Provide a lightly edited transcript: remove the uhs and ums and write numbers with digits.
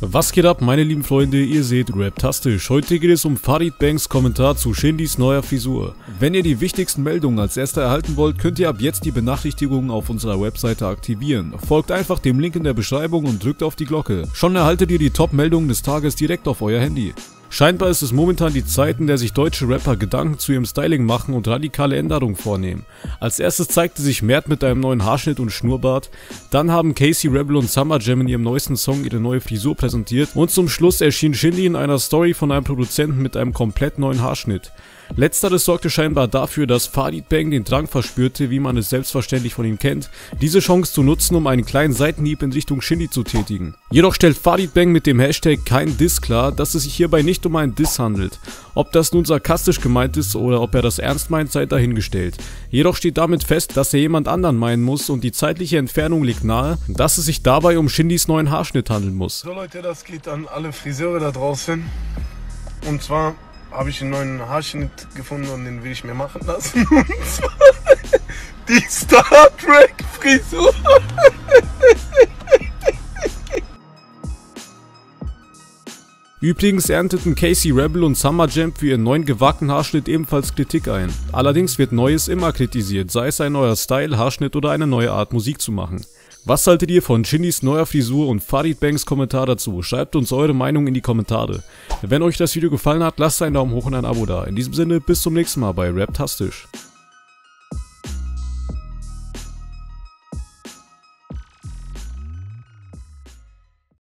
Was geht ab, meine lieben Freunde, ihr seht Raptastisch. Heute geht es um Farid Bangs Kommentar zu Shindys neuer Frisur. Wenn ihr die wichtigsten Meldungen als erster erhalten wollt, könnt ihr ab jetzt die Benachrichtigungen auf unserer Webseite aktivieren. Folgt einfach dem Link in der Beschreibung und drückt auf die Glocke. Schon erhaltet ihr die Top-Meldungen des Tages direkt auf euer Handy. Scheinbar ist es momentan die Zeit, in der sich deutsche Rapper Gedanken zu ihrem Styling machen und radikale Änderungen vornehmen. Als erstes zeigte sich Mert mit einem neuen Haarschnitt und Schnurrbart, dann haben Casey Rebel und Summer Jam in ihrem neuesten Song ihre neue Frisur präsentiert und zum Schluss erschien Shindy in einer Story von einem Produzenten mit einem komplett neuen Haarschnitt. Letzteres sorgte scheinbar dafür, dass Farid Bang den Drang verspürte, wie man es selbstverständlich von ihm kennt, diese Chance zu nutzen, um einen kleinen Seitenhieb in Richtung Shindy zu tätigen. Jedoch stellt Farid Bang mit dem Hashtag kein Diss klar, dass es sich hierbei nicht um einen Diss handelt. Ob das nun sarkastisch gemeint ist oder ob er das ernst meint, sei dahingestellt. Jedoch steht damit fest, dass er jemand anderen meinen muss und die zeitliche Entfernung liegt nahe, dass es sich dabei um Shindys neuen Haarschnitt handeln muss. So Leute, das geht an alle Friseure da draußen. Und zwar habe ich einen neuen Haarschnitt gefunden und den will ich mir machen lassen. Und zwar die Star Trek Frisur. Übrigens ernteten Casey Rebel und Summer Jam für ihren neuen gewagten Haarschnitt ebenfalls Kritik ein. Allerdings wird Neues immer kritisiert, sei es ein neuer Style, Haarschnitt oder eine neue Art Musik zu machen. Was haltet ihr von Shindys neuer Frisur und Farid Bangs Kommentar dazu? Schreibt uns eure Meinung in die Kommentare. Wenn euch das Video gefallen hat, lasst einen Daumen hoch und ein Abo da. In diesem Sinne, bis zum nächsten Mal bei Raptastisch.